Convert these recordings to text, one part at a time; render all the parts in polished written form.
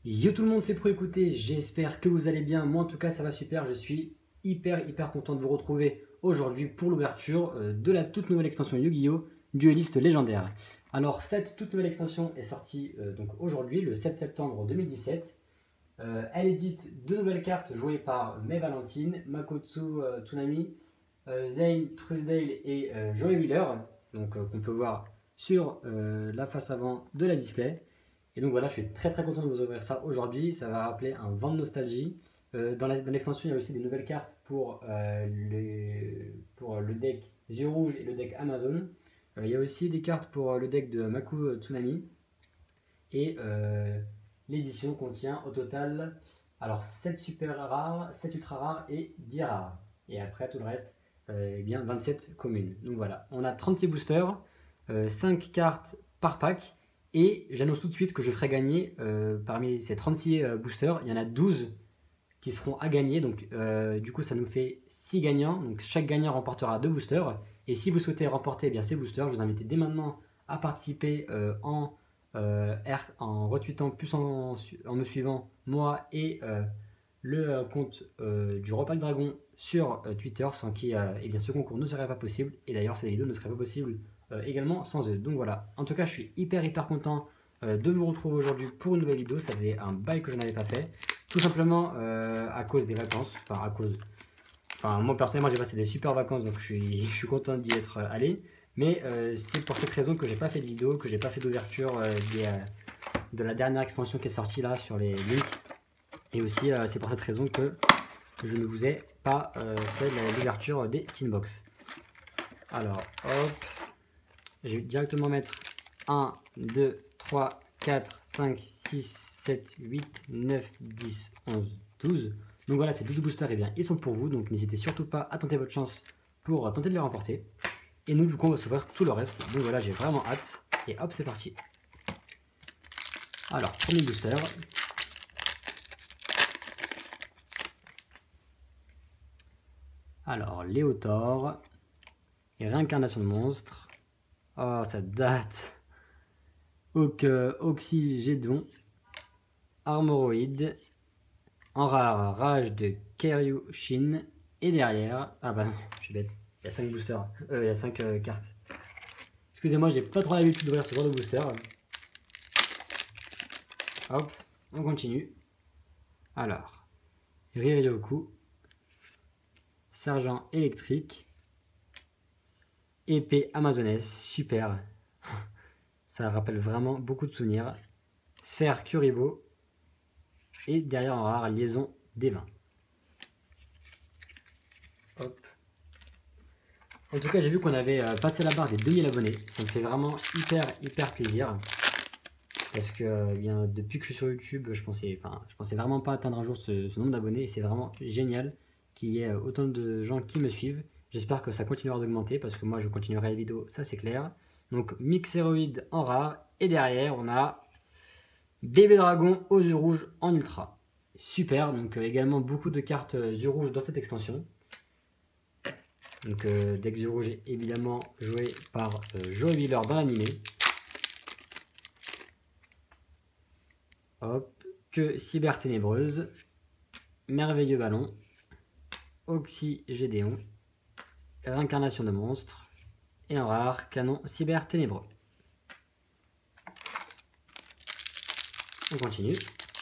Yo tout le monde, c'est Pro écouter, j'espère que vous allez bien. Moi en tout cas ça va super, je suis hyper content de vous retrouver aujourd'hui pour l'ouverture de la toute nouvelle extension Yu-Gi-Oh! Dueliste légendaire. Alors cette toute nouvelle extension est sortie donc aujourd'hui, le 7 septembre 2017. Elle édite deux nouvelles cartes jouées par May Valentine, Makotsu Tsunami, Zane Truesdale et Joey Wheeler, donc qu'on peut voir sur la face avant de la display. Et donc voilà, je suis très content de vous ouvrir ça aujourd'hui. Ça va rappeler un vent de nostalgie. Dans l'extension, il y a aussi des nouvelles cartes pour le deck Yeux Rouge et le deck Amazon. Il y a aussi des cartes pour le deck de Maku Tsunami. Et l'édition contient au total alors 7 super rares, 7 ultra rares et 10 rares. Et après tout le reste, eh bien 27 communes. Donc voilà, on a 36 boosters, 5 cartes par pack. Et j'annonce tout de suite que je ferai gagner parmi ces 36 boosters, il y en a 12 qui seront à gagner. Donc du coup ça nous fait 6 gagnants. Donc chaque gagnant remportera 2 boosters. Et si vous souhaitez remporter eh bien, ces boosters, je vous invite dès maintenant à participer en retweetant plus en me suivant moi et le compte du Repas le Dragon sur Twitter, sans qui eh bien, ce concours ne serait pas possible. Et d'ailleurs cette vidéo ne serait pas possible également sans eux. Donc voilà, en tout cas je suis hyper content de vous retrouver aujourd'hui pour une nouvelle vidéo. Ça faisait un bail que je n'avais pas fait, tout simplement à cause des vacances, moi personnellement j'ai passé des super vacances, donc je suis content d'y être allé. Mais c'est pour cette raison que j'ai pas fait de vidéo, que j'ai pas fait d'ouverture de la dernière extension qui est sortie là sur les links. Et aussi c'est pour cette raison que je ne vous ai pas fait l'ouverture des Tinbox. Alors hop, je vais directement mettre 1, 2, 3, 4, 5, 6, 7, 8, 9, 10, 11, 12. Donc voilà, ces 12 boosters, eh bien, ils sont pour vous. Donc n'hésitez surtout pas à tenter votre chance pour tenter de les remporter. Et nous, du coup, on va s'ouvrir tout le reste. Donc voilà, j'ai vraiment hâte. Et hop, c'est parti. Alors, premier booster. Alors, Léotor. Et réincarnation de monstre. Oh, ça date. Oxygédon. Armoroid. En rare, rage de Keryushin. Et derrière. Ah bah non, je suis bête. Il y a 5 boosters. Il y a 5 cartes. Excusez-moi, j'ai pas trop l'habitude d'ouvrir ce genre de booster. Hop, on continue. Alors, Riryoku, Sergent électrique, épée amazonesse, super. Ça rappelle vraiment beaucoup de souvenirs. Sphère Kuribo, et derrière en rare, liaison des 20. Hop. En tout cas, j'ai vu qu'on avait passé la barre des 2000 abonnés. Ça me fait vraiment hyper plaisir. Parce que bien, depuis que je suis sur YouTube, je pensais vraiment pas atteindre un jour ce nombre d'abonnés. Et c'est vraiment génial qu'il y ait autant de gens qui me suivent. J'espère que ça continuera d'augmenter parce que moi je continuerai les vidéos, ça c'est clair. Donc Mixeroid en rare. Et derrière on a Bébé Dragon aux yeux rouges en ultra. Super, donc également beaucoup de cartes yeux rouges dans cette extension. Donc deck yeux rouges est évidemment joué par Joey Wheeler dans l'animé. Hop, que Cyber Ténébreuse, Merveilleux Ballon, Oxygédéon, Réincarnation de monstre, et un rare, Canon Cyber Ténébreux. On continue.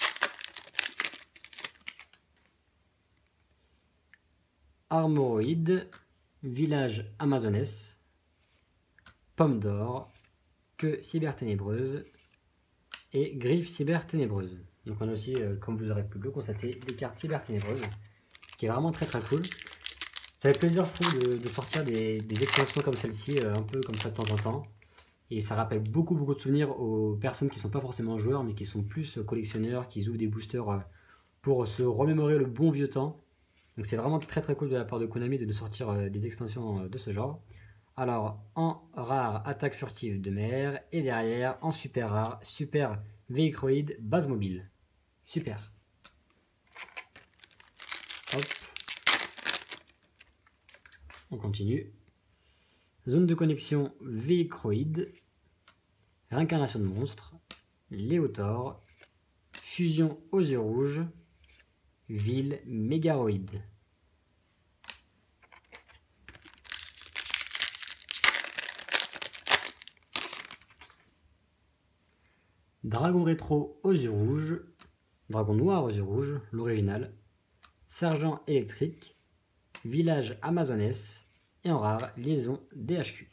Armoroid, Village Amazonesse, Pomme d'or, que Cyber Ténébreuse, et Griffe Cyber Ténébreuse. Donc on a aussi, comme vous aurez pu le constater, des cartes Cyber Ténébreuses, ce qui est vraiment très cool. Ça fait plaisir, je trouve, de sortir des extensions comme celle-ci, un peu comme ça de temps en temps. Et ça rappelle beaucoup de souvenirs aux personnes qui ne sont pas forcément joueurs, mais qui sont plus collectionneurs, qui ouvrent des boosters pour se remémorer le bon vieux temps. Donc c'est vraiment très cool de la part de Konami de nous sortir des extensions de ce genre. Alors, en rare, attaque furtive de mer. Et derrière, en super rare, super véhicroïde base mobile. Super. Hop. On continue. Zone de connexion véhicroïde. Réincarnation de monstre. Léotor. Fusion aux yeux rouges, Ville Mégaroïde. Dragon rétro aux yeux rouges, Dragon noir aux yeux rouges, l'original, Sergent électrique, Village amazonesse et en rare, Liaison DHQ.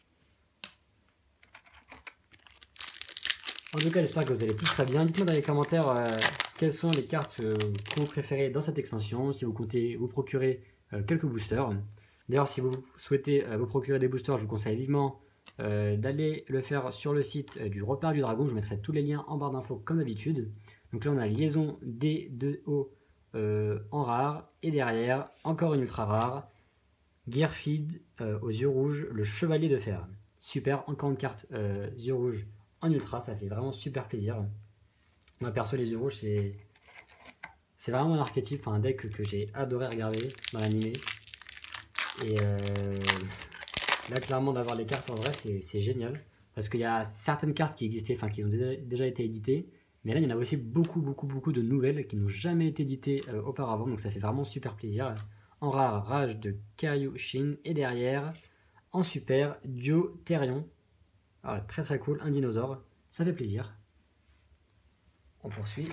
En tout cas, j'espère que vous allez tous très bien. Dites-moi dans les commentaires quelles sont les cartes que vous préférez dans cette extension, si vous comptez vous procurer quelques boosters. D'ailleurs, si vous souhaitez vous procurer des boosters, je vous conseille vivement d'aller le faire sur le site du Repère du Dragon. Je vous mettrai tous les liens en barre d'infos comme d'habitude. Donc là, on a Liaison D2O en rare. Et derrière, encore une ultra rare, Gearfeed aux yeux rouges, le Chevalier de Fer. Super, encore une carte yeux rouges en ultra, ça fait vraiment super plaisir. Moi perso, les yeux rouges, c'est vraiment un archétype, un deck que j'ai adoré regarder dans l'animé. Et là, clairement, d'avoir les cartes en vrai, c'est génial. Parce qu'il y a certaines cartes qui existaient, enfin qui ont déjà été éditées. Mais là, il y en a aussi beaucoup de nouvelles qui n'ont jamais été éditées auparavant. Donc ça fait vraiment super plaisir. En rare, Rage de Karyushin. Et derrière, en super, Dio Therion. Ah, très cool, un dinosaure, ça fait plaisir. On poursuit.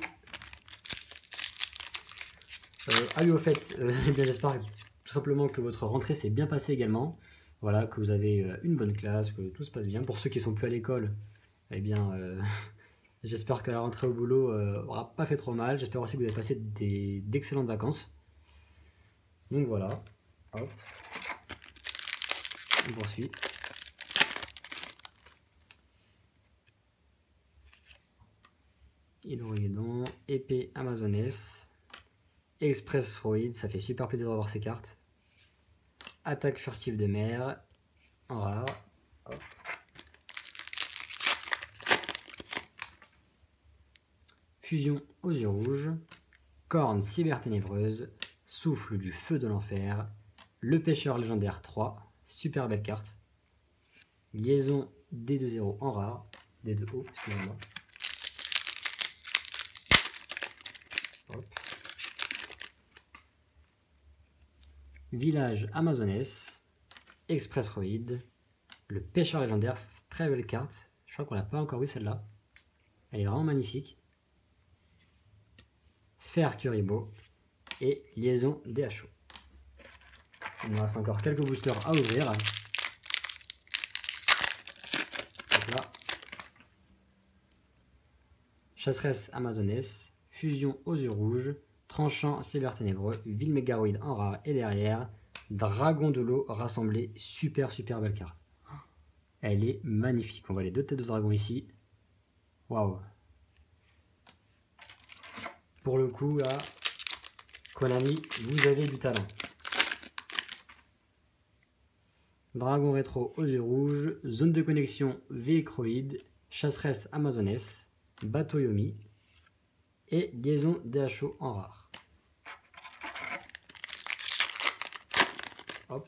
Ah oui, au fait, eh bien j'espère tout simplement que votre rentrée s'est bien passée également. Voilà, que vous avez une bonne classe, que tout se passe bien. Pour ceux qui sont plus à l'école, eh bien j'espère que la rentrée au boulot aura pas fait trop mal. J'espère aussi que vous avez passé d'excellentes vacances. Donc voilà, hop, on poursuit. Hydroguédon, épée amazonesse, Express Roid, ça fait super plaisir de revoir ces cartes. Attaque furtive de mer, en rare. Hop. Fusion aux yeux rouges, Corne cyberténébreuse, Souffle du feu de l'enfer, Le pêcheur légendaire 3, super belle carte. Liaison D2-0 en rare, D2O, excusez-moi. Hop. Village amazonesse, Express Roid, Le pêcheur légendaire, très belle carte. Je crois qu'on l'a pas encore vu celle-là. Elle est vraiment magnifique. Sphère Kuribo et Liaison DHO. Il nous reste encore quelques boosters à ouvrir. Donc là, Chasseresse amazonesse, Fusion aux yeux rouges, Tranchant cyberténébreux, Ville Mégaroïde en rare et derrière, Dragon de l'eau rassemblé, super belle carte. Elle est magnifique. On voit les deux têtes de dragon ici. Waouh. Pour le coup, là, Konami, vous avez du talent. Dragon rétro aux yeux rouges, Zone de connexion Vécroïde, Chasseresse amazonesse, Bateau Yomi et Liaison DHO en rare. Hop.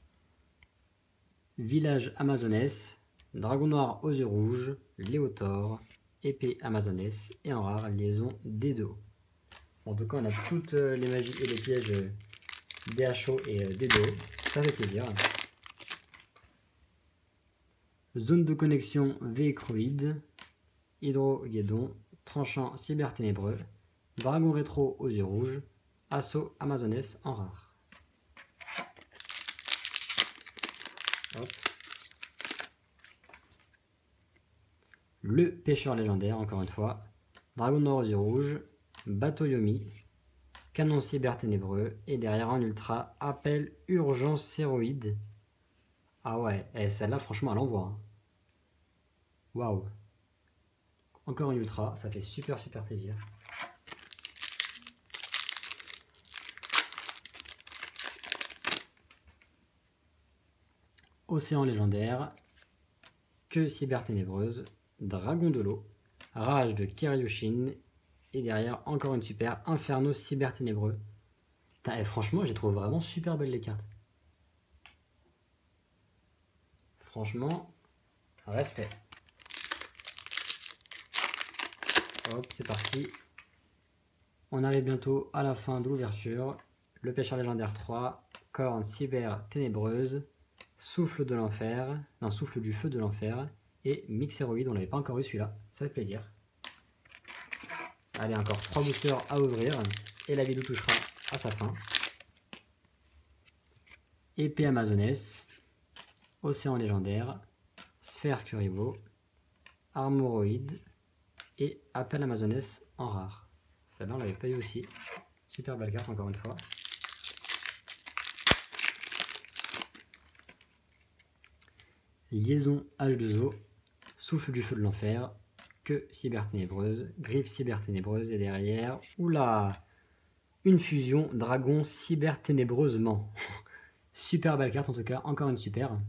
Village amazonesse, Dragon noir aux yeux rouges, Léotor, épée amazonesse et en rare Liaison D2O. En tout cas, on a toutes les magies et les pièges DHO et D2O. Ça fait plaisir. Zone de connexion Vécroïde, Hydroguédon, Tranchant cyberténébreux, Dragon rétro aux yeux rouges, Assaut amazonesse en rare. Hop. Le pêcheur légendaire, encore une fois, Dragon noir aux yeux rouges, Bateau Yomi, Canon cyberténébreux et derrière en ultra, Appel urgence séroïde. Ah ouais, et celle-là franchement elle envoie. Hein. Waouh. Encore une ultra, ça fait super plaisir. Océan légendaire, Queue cyberténébreuse, Dragon de l'eau, Rage de Karyushin et derrière encore une super, Inferno cyberténébreux. Et franchement, j'ai trouvé vraiment super belles les cartes. Franchement, respect. Hop, c'est parti. On arrive bientôt à la fin de l'ouverture. Le pêcheur légendaire 3, corne cyber ténébreuse, souffle de l'enfer, non, souffle du feu de l'enfer et mixéroïde. On l'avait pas encore eu celui-là, ça fait plaisir. Allez, encore 3 boosters à ouvrir et la vidéo touchera à sa fin. Épée amazonesse, océan légendaire, sphère Kuriboh, armoroïde et appel amazonesse en rare. Celle-là on l'avait pas eu aussi. Super belle carte encore une fois. Liaison H2O, souffle du feu de l'enfer, queue cyber ténébreuse, griffe cyber ténébreuse et derrière, oula, une fusion dragon cyber ténébreusement. Super belle carte en tout cas, encore une superbe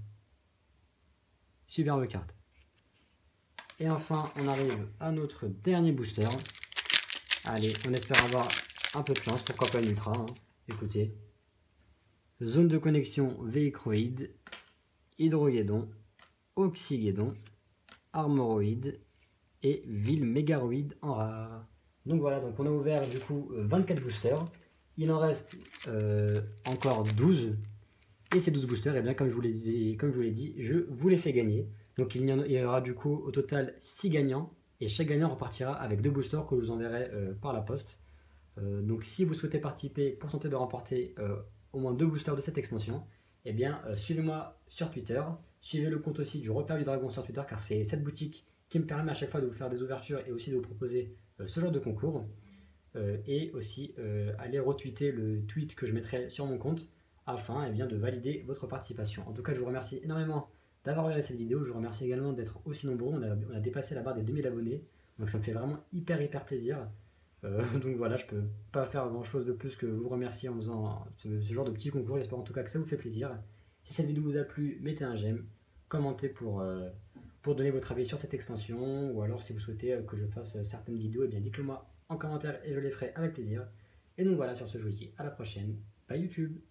carte. Et enfin on arrive à notre dernier booster. Allez, on espère avoir un peu de chance, pourquoi pas une ultra, hein. Écoutez. Zone de connexion véhicroïde, hydroguédon, oxyguédon, armoroïde et ville mégaroïde en rare. Donc voilà, donc on a ouvert du coup 24 boosters. Il en reste encore 12. Et ces 12 boosters, et bien, comme je vous l'ai dit, je vous les fais gagner. Donc il y aura du coup au total 6 gagnants. Et chaque gagnant repartira avec 2 boosters que je vous enverrai par la poste. Donc si vous souhaitez participer pour tenter de remporter au moins 2 boosters de cette extension, eh bien suivez-moi sur Twitter. Suivez le compte aussi du Repère du Dragon sur Twitter, car c'est cette boutique qui me permet à chaque fois de vous faire des ouvertures et aussi de vous proposer ce genre de concours. Et aussi allez retweeter le tweet que je mettrai sur mon compte afin de valider votre participation. En tout cas, je vous remercie énormément d'avoir regardé cette vidéo. Je vous remercie également d'être aussi nombreux. On a dépassé la barre des 2000 abonnés. Donc ça me fait vraiment hyper plaisir. Donc voilà, je peux pas faire grand chose de plus que vous remercier en faisant ce genre de petit concours. J'espère en tout cas que ça vous fait plaisir. Si cette vidéo vous a plu, mettez un j'aime, commentez pour donner votre avis sur cette extension, ou alors si vous souhaitez que je fasse certaines vidéos, dites-le moi en commentaire et je les ferai avec plaisir. Et donc voilà, sur ce, je vous dis à la prochaine. Bye YouTube!